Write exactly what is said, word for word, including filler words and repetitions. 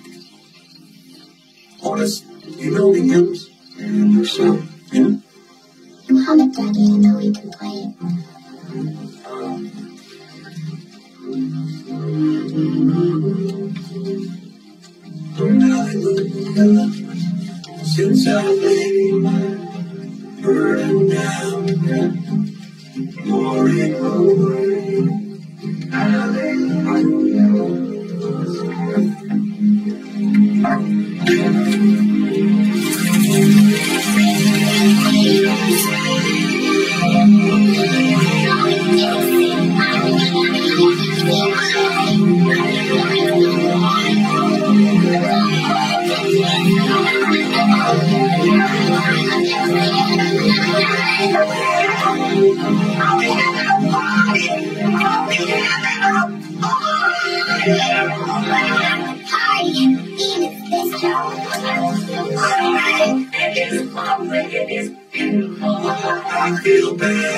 Honest, you know the hymns? And your son, yeah? You hum it, Daddy. I know you can play it. Since I laid burden down, glory, glory, hallelujah. I feel bad.